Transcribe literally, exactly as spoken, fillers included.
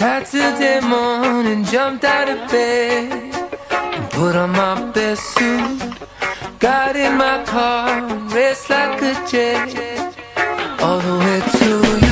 Saturday morning, jumped out of bed and put on my best suit. Got in my car and raced like a jet all the way to you.